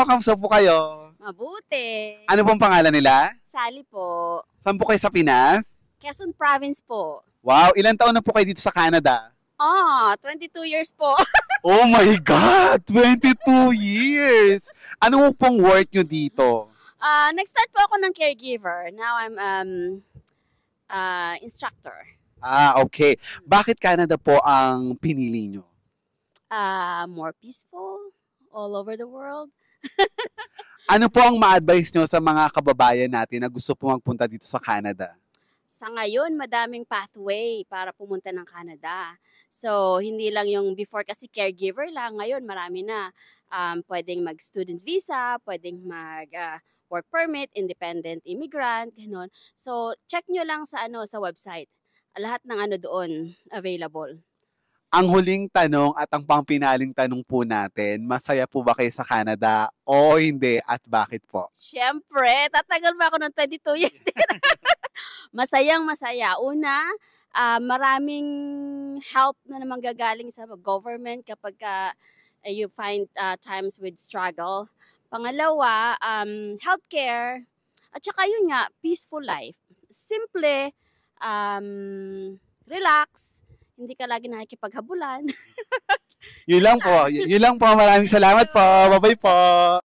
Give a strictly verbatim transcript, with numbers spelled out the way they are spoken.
kamusta po kayo? Mabuti. Ano pong pangalan nila? Sally po. Saan po kayo sa Pinas? Quezon Province po. Wow, ilan taon na po kayo dito sa Canada? Ah, twenty-two years po. Oh my God! twenty-two years! Ano pong work nyo dito? Ah, nag-start po ako ng caregiver. Now I'm um uh, instructor. Ah, okay. Bakit Canada po ang pinili nyo? Ah, more peaceful all over the world. Ano po ang ma-advise nyo sa mga kababayan natin na gusto po magpunta dito sa Canada? Sa ngayon, madaming pathway para pumunta ng Canada. So, hindi lang yung before kasi caregiver lang. Ngayon, marami na. Um, pwedeng mag-student visa, pwedeng mag-work uh, permit, independent immigrant, gano'n. So, check nyo lang sa ano sa website. Lahat ng ano doon available. Ang huling tanong at ang pangpinaling tanong po natin, masaya po ba kayo sa Canada o hindi at bakit po? Siyempre, tatagal ba ako ng twenty-two years dito? Masayang masaya. Una, uh, maraming help na naman gagaling sa government kapag uh, you find uh, times with struggle. Pangalawa, um, healthcare. At saka yun nga, peaceful life. Simple, um, relax, hindi ka lagi nakikipaghabulan. Yun lang po. Yun lang po. Maraming salamat po. Bye-bye po.